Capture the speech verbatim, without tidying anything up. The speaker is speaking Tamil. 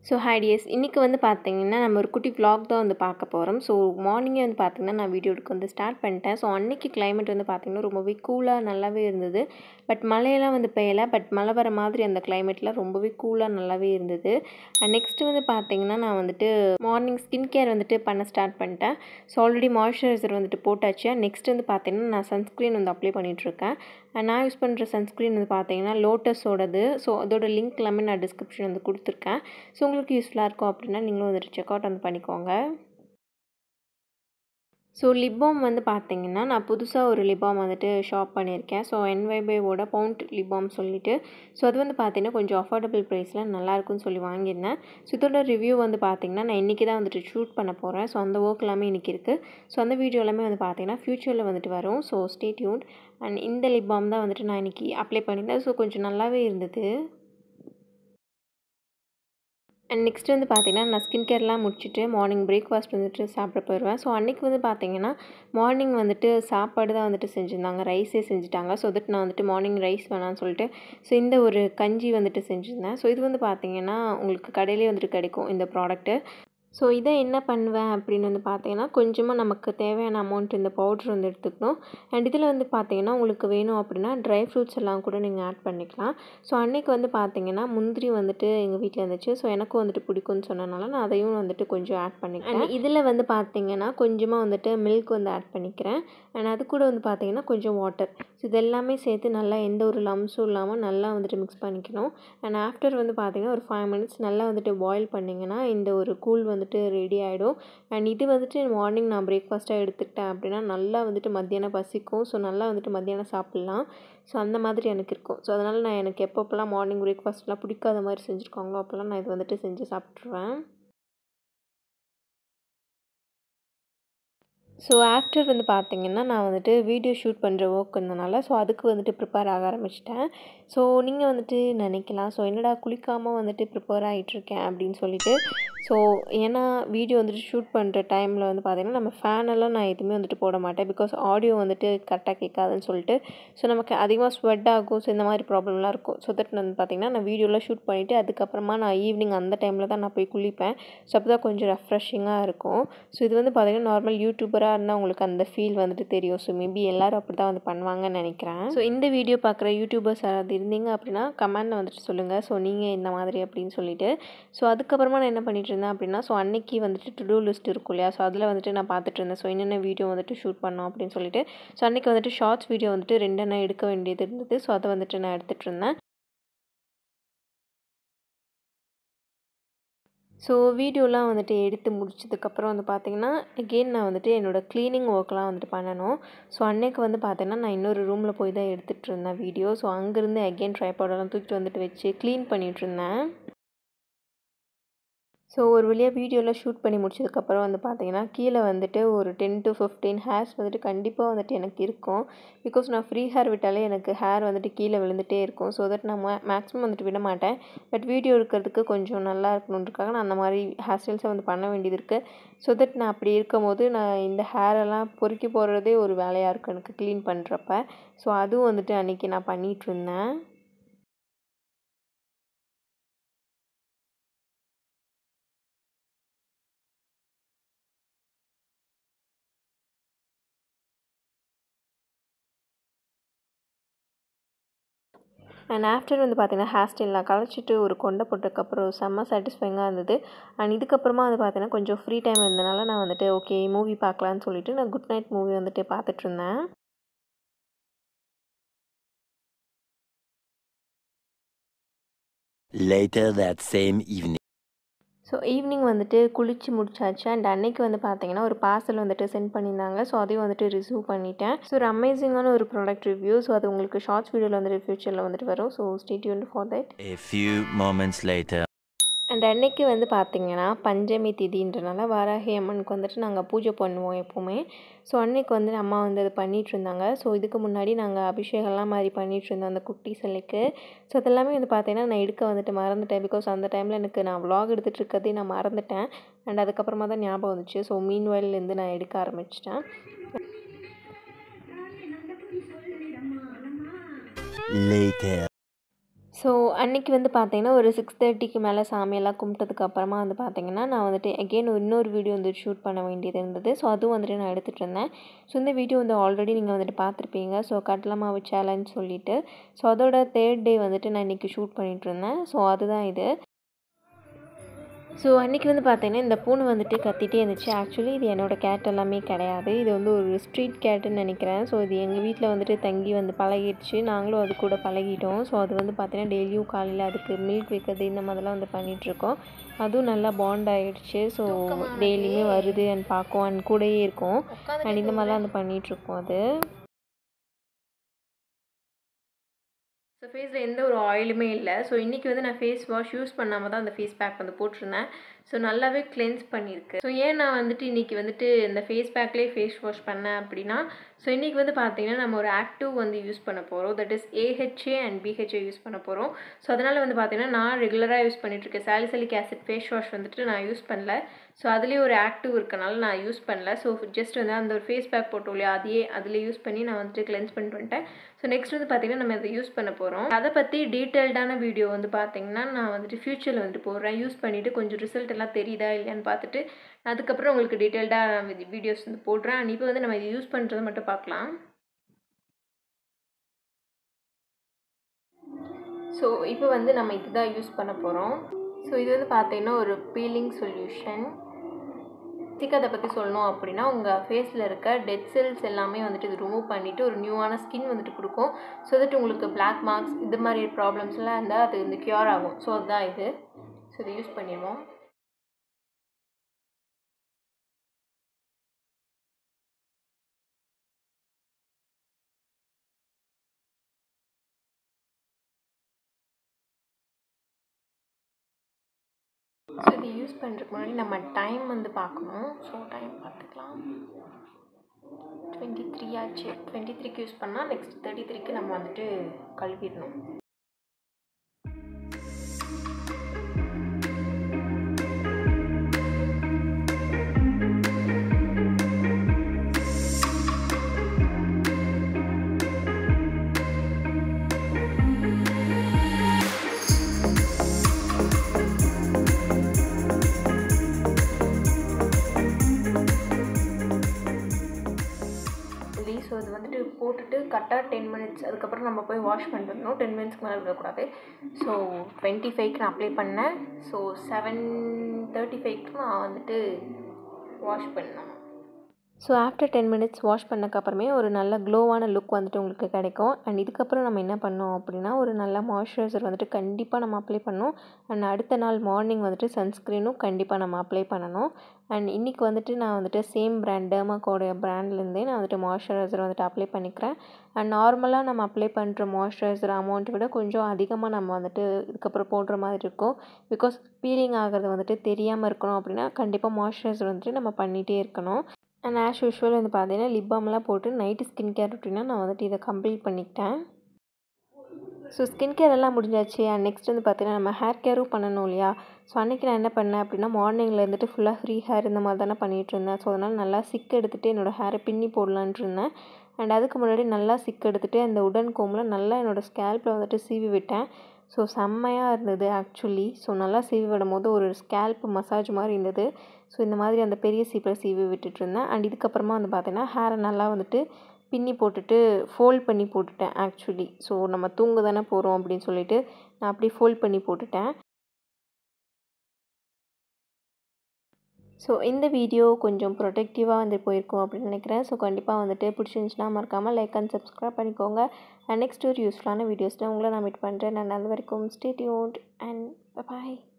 So hi dears, இன்னைக்கு வந்து பார்த்தீங்கன்னா நம்ம ஒரு குட்டி vlog தான் வந்து பார்க்க போகிறோம். ஸோ மார்னிங்கே வந்து பார்த்தீங்கன்னா நான் வீடியோ எடுக்க வந்து ஸ்டார்ட் பண்ணிட்டேன். ஸோ அன்னைக்கு கிளைமேட் வந்து பார்த்தீங்கன்னா ரொம்பவே கூலாக நல்லாவே இருந்தது. பட் மழையெல்லாம் வந்து பெய்யலை. பட் மழை வர மாதிரி அந்த கிளைமேட்டில் ரொம்பவே கூலாக நல்லாவே இருந்தது. அண்ட் நெக்ஸ்ட்டு வந்து பார்த்தீங்கன்னா நான் வந்துட்டு மார்னிங் ஸ்கின் கேர் வந்துட்டு பண்ண ஸ்டார்ட் பண்ணிட்டேன். ஸோ ஆல்ரெடி மாய்ஸ்சரைசர் வந்துட்டு போட்டாச்சு. நெக்ஸ்ட் வந்து பார்த்தீங்கன்னா நான் சன்ஸ்க்ரீன் வந்து அப்ளை பண்ணிகிட்ருக்கேன். நான் யூஸ் பண்ணுற சன்ஸ்க்ரீன் வந்து பார்த்தீங்கன்னா லோட்டஸோடது. ஸோ அதோட லிங்க் எல்லாமே நான் டிஸ்கிரிப்ஷன் வந்து கொடுத்துருக்கேன். ஸோ உங்களுக்கு யூஸ்ஃபுல்லாக இருக்கும் அப்படின்னா நீங்களும் வந்துட்டு செக் அவுட் வந்து பண்ணிக்கோங்க. ஸோ லிப் பாம் வந்து பார்த்தீங்கன்னா நான் புதுசாக ஒரு லிப் பாம் வந்துட்டு ஷாப் பண்ணியிருக்கேன். ஸோ என்வைபையோட பவுண்ட் லிப் பாம் சொல்லிட்டு ஸோ அது வந்து பார்த்தீங்கன்னா கொஞ்சம் அஃபோர்டபுள் ப்ரைஸில் நல்லாயிருக்குன்னு சொல்லி வாங்கியிருந்தேன். ஸோ இதோட ரிவ்யூ வந்து பார்த்தீங்கன்னா நான் இன்றைக்கி தான் வந்துட்டு ஷூட் பண்ண போகிறேன். ஸோ அந்த ஒர்க் எல்லாமே இன்றைக்கி இருக்குது. ஸோ அந்த வீடியோ எல்லாமே வந்து பார்த்தீங்கன்னா ஃப்யூச்சரில் வந்துட்டு வரும். So stay tuned. அண்ட் இந்த லிப் பாம் தான் வந்துட்டு நான் இன்றைக்கி அப்ளை பண்ணியிருந்தேன். ஸோ கொஞ்சம் நல்லாவே இருந்தது. அண்ட் நெக்ஸ்ட் வந்து பார்த்தீங்கன்னா நான் ஸ்கின் கேர்லாம் முடிச்சுட்டு மார்னிங் பிரேக்ஃபாஸ்ட் வந்துட்டு சாப்பிட போயிடுவேன். ஸோ அன்றைக்கி வந்து பார்த்தீங்கன்னா மார்னிங் வந்துட்டு சாப்பாடு தான் வந்துட்டு செஞ்சுருந்தாங்க. ரைஸே செஞ்சுட்டாங்க. ஸோ தட் நான் வந்துட்டு மார்னிங் ரைஸ் வேணான்னு சொல்லிட்டு ஸோ இந்த ஒரு கஞ்சி வந்துட்டு செஞ்சுருந்தேன். ஸோ இது வந்து பார்த்தீங்கன்னா உங்களுக்கு கடையிலே வந்துட்டு கிடைக்கும் இந்த ப்ராடக்ட்டு. ஸோ இதை என்ன பண்ணுவேன் அப்படின்னு வந்து பார்த்தீங்கன்னா கொஞ்சமாக நமக்கு தேவையான அமௌண்ட் இந்த பவுட்ரு வந்து எடுத்துக்கணும். அண்ட் இதில் வந்து பார்த்தீங்கன்னா உங்களுக்கு வேணும் அப்படின்னா ட்ரை ஃப்ரூட்ஸ் எல்லாம் கூட நீங்கள் ஆட் பண்ணிக்கலாம். ஸோ அன்றைக்கி வந்து பார்த்தீங்கன்னா முந்திரி வந்துட்டு எங்கள் வீட்டில் இருந்துச்சு. ஸோ எனக்கும் வந்துட்டு பிடிக்கும்னு சொன்னனால நான் அதையும் வந்துட்டு கொஞ்சம் ஆட் பண்ணிக்கிறேன். அண்ட் இதில் வந்து பார்த்தீங்கன்னா கொஞ்சமாக வந்துட்டு மில்க் வந்து ஆட் பண்ணிக்கிறேன். அண்ட் அது கூட வந்து பார்த்தீங்கன்னா கொஞ்சம் வாட்டர். ஸோ இது எல்லாமே சேர்த்து நல்லா எந்த ஒரு லம்ஸும் இல்லாமல் நல்லா வந்துட்டு மிக்ஸ் பண்ணிக்கணும். அண்ட் ஆஃப்டர் வந்து பார்த்தீங்கன்னா ஒரு ஃபைவ் மினிட்ஸ் நல்லா வந்துட்டு பாயில் பண்ணிங்கன்னா இந்த ஒரு கூழ் வந்து வந்துட்டு ரெடி ஆகிடும். அண்ட் இது வந்துட்டு மார்னிங் நான் பிரேக்ஃபாஸ்ட்டாக எடுத்துக்கிட்டேன் அப்படின்னா நல்லா வந்துட்டு மத்தியானம் பசிக்கும். ஸோ நல்லா வந்துட்டு மத்தியானம் சாப்பிட்லாம். ஸோ அந்த மாதிரி எனக்கு இருக்கும். ஸோ அதனால் நான் எனக்கு எப்பப்போலாம் மார்னிங் பிரேக்ஃபாஸ்ட்லாம் பிடிக்காத மாதிரி செஞ்சுருக்காங்களோ அப்போல்லாம் நான் இது வந்துட்டு செஞ்சு சாப்பிட்ருவேன். ஸோ ஆஃப்டர் வந்து பார்த்தீங்கன்னா நான் வந்துட்டு வீடியோ ஷூட் பண்ணுற ஒர்க் இருந்தனால ஸோ அதுக்கு வந்துட்டு ப்ரிப்பேர் ஆக ஆரம்பிச்சிட்டேன். ஸோ நீங்கள் வந்துட்டு நினைக்கலாம் ஸோ என்னடா குளிக்காமல் வந்துட்டு ப்ரிப்பேர் ஆகிட்டுருக்கேன் அப்படின்னு சொல்லிட்டு. ஸோ ஏன்னா வீடியோ வந்துட்டு ஷூட் பண்ணுற டைமில் வந்து பார்த்திங்கன்னா நம்ம ஃபேனெல்லாம் நான் எதுவுமே வந்துட்டு போட மாட்டேன். பிகாஸ் ஆடியோ வந்துட்டு கரெக்டாக கேட்காதுன்னு சொல்லிட்டு ஸோ நமக்கு அதிகமாக ஸ்வெட் ஆகும். ஸோ இந்த மாதிரி ப்ராப்ளம்லாம் இருக்கும். ஸோ தட் வந்து பார்த்திங்கன்னா நான் வீடியோலாம் ஷூட் பண்ணிவிட்டு அதுக்கப்புறமா நான் ஈவினிங் அந்த டைமில் தான் நான் போய் குளிப்பேன். ஸோ அப்போ தான் கொஞ்சம் ரெஃப்ரெஷிங்காக இருக்கும். ஸோ இது வந்து பார்த்திங்கன்னா நார்மல் யூடியூபராக இருந்தால் உங்களுக்கு அந்த ஃபீல் வந்துட்டு தெரியும். ஸோ மேபி எல்லோரும் அப்படி தான் வந்து பண்ணுவாங்கன்னு நினைக்கிறேன். ஸோ இந்த வீடியோ பார்க்குற யூடியூபர்ஸ் யாராவது இருந்தீங்க அப்படின்னா கமெண்டில் வந்துட்டு சொல்லுங்கள். ஸோ நீங்கள் இந்த மாதிரி அப்படின்னு சொல்லிட்டு. ஸோ அதுக்கப்புறமா நான் என்ன பண்ணிட்டு இருந்தேன் அப்படின்னா ஸோ அன்றைக்கி வந்துட்டு டு டூ லிஸ்ட் இருக்கும் இல்லையா. ஸோ அதில் வந்துட்டு நான் பார்த்துட்டு இருந்தேன். ஸோ என்னென்ன வீடியோ வந்துட்டு ஷூட் பண்ணோம் அப்படின்னு சொல்லிட்டு. ஸோ அன்றைக்கி வந்துட்டு ஷார்ட்ஸ் வீடியோ வந்துட்டு ரெண்டெண்ணா எடுக்க வேண்டியது இருந்தது. ஸோ அதை வந்துட்டு நான் எடுத்துகிட்டு இருந்தேன். ஸோ வீடியோலாம் வந்துட்டு எடுத்து முடிச்சதுக்கப்புறம் வந்து பார்த்திங்கன்னா அகெயின் நான் வந்துட்டு என்னோடய க்ளீனிங் ஒர்க்லாம் வந்துட்டு பண்ணணும். ஸோ அன்றைக்கி வந்து பார்த்திங்கன்னா நான் இன்னொரு ரூமில் போய் தான் எடுத்துகிட்டு இருந்தேன் வீடியோ. ஸோ அங்கேருந்து அகெயின் ட்ரைபாடெல்லாம் தூக்கிட்டு வந்துட்டு வச்சு க்ளீன் பண்ணிகிட்ருந்தேன். ஸோ ஒரு வழியாக வீடியோவில் ஷூட் பண்ணி முடிச்சதுக்கப்புறம் வந்து பார்த்திங்கன்னா கீழே வந்துட்டு ஒரு டென் டு ஃபிஃப்டீன் ஹேர்ஸ் வந்துட்டு கண்டிப்பாக வந்துட்டு எனக்கு இருக்கும். பிகாஸ் நான் ஃப்ரீ ஹேர் விட்டாலே எனக்கு ஹேர் வந்துட்டு கீழே விழுந்துகிட்டே இருக்கும். ஸோ தட் நான் மேக்ஸிமம் வந்துட்டு விட மாட்டேன். பட் வீடியோ எடுக்கிறதுக்கு கொஞ்சம் நல்லா இருக்கணுன்றதுக்காக நான் அந்த மாதிரி ஹேர் ஸ்டைல்ஸை வந்து பண்ண வேண்டியது இருக்குது. ஸோ தட் நான் அப்படி இருக்கும் போது நான் இந்த ஹேரெல்லாம் பொறுக்கி போடுறதே ஒரு வேலையாக இருக்கும் எனக்கு க்ளீன் பண்ணுறப்ப. ஸோ அதுவும் வந்துட்டு அன்றைக்கி நான் பண்ணிகிட்ருந்தேன். அண்ட் ஆஃப்டர் வந்து பார்த்திங்கன்னா ஹேர் ஸ்டைல் நான் கலைச்சிட்டு ஒரு கொண்டை போட்டதுக்கப்புறம் செம்ம சாட்டிஸ்ஃபைங்காக இருந்தது. அண்ட் இதுக்கப்புறமா வந்து பார்த்திங்கன்னா கொஞ்சம் ஃப்ரீ டைம் இருந்தனால நான் வந்துட்டு ஓகே மூவி பார்க்கலான்னு சொல்லிட்டு நான் குட் நைட் மூவி வந்துட்டு பார்த்துட்ருந்தேன். Later that same evening. So evening வந்துட்டு குளித்து முடிச்சாச்சு. அண்ட் அன்னைக்கு வந்து பார்த்தீங்கன்னா ஒரு பார்சல் வந்துட்டு சென்ட் பண்ணியிருந்தாங்க. ஸோ அதையும் வந்துட்டு ரிசீவ் பண்ணிட்டேன். ஸோ ஒரு அமேசிங்கான ஒரு ப்ராடக்ட் ரிவ்யூ. ஸோ அது உங்களுக்கு ஷார்ட்ஸ் வீடியோவில் வந்துட்டு ஃபியூச்சரில் வந்துட்டு வரும். So stay tuned for that. A few moments later. And அன்னைக்கு வந்து பார்த்திங்கன்னா பஞ்சமி திதின்றனால வாராகி அம்மனுக்கு வந்துட்டு நாங்கள் பூஜை பண்ணுவோம் எப்போவுமே. ஸோ அன்றைக்கி வந்து அம்மா வந்து அது பண்ணிகிட்ருந்தாங்க. ஸோ இதுக்கு முன்னாடி நாங்கள் அபிஷேகம்லாம் மாதிரி பண்ணிகிட்ருந்தோம் அந்த குட்டி சிலைக்கு. ஸோ அதெல்லாமே வந்து பார்த்திங்கன்னா நான் எடுக்க வந்துட்டு மறந்துட்டேன். பிகாஸ் அந்த டைமில் எனக்கு நான் விலாக் எடுத்துகிட்டு இருக்கிறதே நான் மறந்துட்டேன். அண்ட் அதுக்கப்புறமா தான் ஞாபகம் வந்துச்சு. ஸோ மீன் வயல்லேருந்து நான் எடுக்க ஆரம்பிச்சிட்டேன். Later. ஸோ அன்றைக்கி வந்து பார்த்திங்கன்னா ஒரு சிக்ஸ் தேர்ட்டிக்கு மேலே சாமியெல்லாம் கும்பிட்டதுக்கு அப்புறமா வந்து பார்த்திங்கன்னா நான் வந்துட்டு அகெயின் இன்னொரு வீடியோ வந்து ஷூட் பண்ண வேண்டியது இருந்தது. ஸோ அதுவும் வந்துட்டு நான் எடுத்துகிட்டு இருந்தேன். ஸோ இந்த வீடியோ வந்து ஆல்ரெடி நீங்கள் வந்துட்டு பார்த்துருப்பீங்க. ஸோ கடலை மாவு சேலஞ்ச் சொல்லிவிட்டு ஸோ அதோட தேர்ட் டே வந்துட்டு நான் இன்றைக்கி ஷூட் பண்ணிகிட்டு இருந்தேன். ஸோ அதுதான் இது. ஸோ அன்றைக்கி வந்து பார்த்திங்கன்னா இந்த பூனை வந்துட்டு கத்திகிட்டே இருந்துச்சு. ஆக்சுவலி இது என்னோடய கேட் எல்லாமே கிடையாது. இது வந்து ஒரு ஸ்ட்ரீட் கேட்டுன்னு நினைக்கிறேன். ஸோ இது எங்கள் வீட்டில் வந்துட்டு தங்கி வந்து பழகிடுச்சு. நாங்களும் அது கூட பழகிட்டோம். ஸோ அது வந்து பார்த்திங்கன்னா டெய்லியும் காலையில் அதுக்கு மில்க் வைக்கிறது இந்த மாதிரிலாம் வந்து பண்ணிகிட்ருக்கோம். அதுவும் நல்லா பாண்ட் ஆகிடுச்சு. ஸோ டெய்லியுமே வருது அண்ட் பார்க்கும் அண்ட் கூடயே இருக்கும் அண்ட் இந்த மாதிரிலாம் வந்து பண்ணிகிட்ருக்கோம் அது. ஸோ ஃபேஸில் எந்த ஒரு ஆயிலுமே இல்லை. ஸோ இன்றைக்கி வந்து நான் ஃபேஸ் வாஷ் யூஸ் பண்ணாமல் தான் அந்த ஃபேஸ் பேக் வந்து போட்டிருந்தேன். ஸோ நல்லாவே கிளென்ஸ் பண்ணியிருக்கு. ஸோ ஏன் நான் வந்துட்டு இன்றைக்கி வந்துட்டு இந்த ஃபேஸ் பேக்லேயே ஃபேஸ் வாஷ் பண்ணேன் அப்படின்னா, ஸோ இன்றைக்கி வந்து பார்த்திங்கன்னா நம்ம ஒரு ஆக்டிவ் வந்து யூஸ் பண்ண போகிறோம். That is AHA and BHA use பண்ண போகிறோம். ஸோ அதனால் வந்து பார்த்திங்கன்னா நான் ரெகுலராக யூஸ் பண்ணிகிட்ருக்கேன் சாலிசிலிக் ஆசிட் ஃபேஸ் வாஷ் வந்துட்டு நான் யூஸ் பண்ணல. ஸோ அதுலேயே ஒரு ஆக்டிவ் இருக்கனால நான் யூஸ் பண்ணல. ஸோ ஜஸ்ட் வந்து அந்த ஒரு ஃபேஸ் பேக் போட்டோம் இல்லையா, அதையே அதிலே யூஸ் பண்ணி நான் வந்துட்டு கிளென்ஸ் பண்ணிட்டு வந்துட்டேன். ஸோ நெக்ஸ்ட் வந்து பார்த்திங்கன்னா நம்ம இதை யூஸ் பண்ண போகிறோம். அதை பற்றி டீட்டெயில்டான வீடியோ வந்து பார்த்திங்கன்னா நான் வந்துட்டு ஃப்யூச்சரில் வந்துட்டு போடுறேன். யூஸ் பண்ணிவிட்டு கொஞ்சம் ரிசல்ட் எல்லாம் தெரியுதா இல்லையான்னு பார்த்துட்டு அதுக்கப்புறம் உங்களுக்கு டீட்டெயில்டாக நான் வீடியோஸ் வந்து போடுறேன். அண்ட் இப்போ வந்து நம்ம இதை யூஸ் பண்ணுறதை மட்டும் பார்க்கலாம். ஸோ இப்போ வந்து நம்ம இதுதான் யூஸ் பண்ண போகிறோம். ஸோ இது வந்து பார்த்திங்கன்னா ஒரு பீலிங் சொல்யூஷன். பேசிக்காக அதை பற்றி சொல்லணும் அப்படின்னா உங்கள் ஃபேஸில் இருக்க டெட் செல்ஸ் எல்லாமே வந்துட்டு இது ரிமூவ் பண்ணிவிட்டு ஒரு நியூவான ஸ்கின் வந்துட்டு கொடுக்கும். ஸோ தட் உங்களுக்கு பிளாக் மார்க்ஸ் இது மாதிரி ப்ராப்ளம்ஸ்லாம் இருந்தால் அது வந்து க்யூர் ஆகும். ஸோ அதுதான் இது. ஸோ இதை யூஸ் பண்ணிடுவோம். ஸோ இது யூஸ் பண்ணுறதுக்கு முன்னாடி நம்ம டைம் வந்து பார்க்கணும். ஸோ டைம் பார்த்துக்கலாம். டுவெண்ட்டி த்ரீ ஆச்சு. டுவெண்ட்டி த்ரீக்கு யூஸ் பண்ணால் நெக்ஸ்ட் தேர்ட்டி த்ரீக்கு நம்ம வந்துட்டு கழுவிடணும். ஸோ இது வந்துட்டு போட்டுட்டு கரெக்டாக டென் மினிட்ஸ் அதுக்கப்புறம் நம்ம போய் வாஷ் பண்ணிடணும். டென் மினிட்ஸ்க்கு மேலே விடக்கூடாது. ஸோ டுவெண்ட்டி ஃபைவ்க்கு நான் அப்ளை பண்ணேன். ஸோ செவன் தேர்ட்டி ஃபைவ்க்கு நான் வந்துட்டு வாஷ் பண்ணேன். So after ten minutes wash பண்ணக்கப்புறமே ஒரு நல்ல க்ளோவான லுக் வந்துட்டு உங்களுக்கு கிடைக்கும். அண்ட் இதுக்கப்புறம் நம்ம என்ன பண்ணோம் அப்படின்னா ஒரு நல்ல மாய்ஸ்சரைசர் வந்துட்டு கண்டிப்பாக நம்ம அப்ளை பண்ணணும். அண்ட் அடுத்த நாள் மார்னிங் வந்துட்டு சன்ஸ்க்ரீனும் கண்டிப்பாக நம்ம அப்ளை பண்ணணும். அண்ட் இன்றைக்கி வந்துட்டு நான் வந்துட்டு சேம் பிராண்ட் டெர்மாக்கோடைய பிராண்ட்லேருந்தே நான் வந்துட்டு மாய்ஸ்சரைசர் வந்துட்டு அப்ளை பண்ணிக்கிறேன். அண்ட் நார்மலாக நம்ம அப்ளை பண்ணுற மாய்ஸ்சரைசர் அமௌண்ட்டை விட கொஞ்சம் அதிகமாக நம்ம வந்துட்டு இதுக்கப்புறம் போடுற மாதிரி இருக்கும். பிகாஸ் பீலிங் ஆகிறது வந்துட்டு தெரியாமல் இருக்கணும் அப்படின்னா கண்டிப்பாக மாய்ஸ்சரைசர் வந்துட்டு நம்ம பண்ணிகிட்டே இருக்கணும். அண்ட் ஆஸ் யூஷுவல் வந்து பார்த்தீங்கன்னா லிப் பாம்லாம் போட்டு நைட்டு ஸ்கின் கேர் ரொட்டீனாக நான் வந்துட்டு இதை கம்ப்ளீட் பண்ணிக்கிட்டேன். ஸோ ஸ்கின் கேர் எல்லாம் முடிஞ்சாச்சு. அண்ட் நெக்ஸ்ட் வந்து பார்த்தீங்கன்னா நம்ம ஹேர் கேரும் பண்ணணும் இல்லையா. ஸோ அன்றைக்கி நான் என்ன பண்ணேன் அப்படின்னா மார்னிங்கில் இருந்துட்டு ஃபுல்லாக ஃப்ரீ ஹேர் இந்த மாதிரி தானே பண்ணிகிட்டு இருந்தேன். ஸோ அதனால் நல்லா சிக்கு எடுத்துகிட்டு என்னோடய ஹேரை பின்னி போடலான்ட்டு இருந்தேன். அண்ட் அதுக்கு முன்னாடி நல்லா சிக்கு எடுத்துகிட்டு அந்த உடன் கோமில் நல்லா என்னோடய ஸ்கேல்ப்பில் வந்துட்டு சீவி விட்டேன். ஸோ செம்மையாக இருந்தது ஆக்சுவலி. ஸோ நல்லா சீவி விடும் போது ஒரு ஸ்கேல்ப் மசாஜ் மாதிரி இருந்தது. ஸோ இந்த மாதிரி அந்த பெரிய சீப்பில் சீவி விட்டுட்டுருந்தேன். அண்ட் இதுக்கப்புறமா வந்து பார்த்தீங்கன்னா ஹேரை நல்லா வந்துட்டு பின்னி போட்டுட்டு ஃபோல்ட் பண்ணி போட்டுட்டேன் ஆக்சுவலி. ஸோ நம்ம தூங்க தானே போகிறோம் அப்படின்னு சொல்லிட்டு நான் அப்படியே ஃபோல்ட் பண்ணி போட்டுட்டேன். ஸோ இந்த வீடியோ கொஞ்சம் ப்ரொடெக்டிவாக வந்து போயிருக்கும் அப்படின்னு நினைக்கிறேன். ஸோ கண்டிப்பாக வந்துட்டு பிடிச்சிருந்துச்சுன்னா மறக்காமல் லைக் அண்ட் சப்ஸ்கிரைப் பண்ணிக்கோங்க. அண்ட் நெக்ஸ்ட் ஒரு யூஸ்ஃபுல்லான வீடியோஸில் உங்களை நான் மீட் பண்ணுறேன். நான் அது வரைக்கும் ஸ்டே டியூன்ட் அண்ட் பை.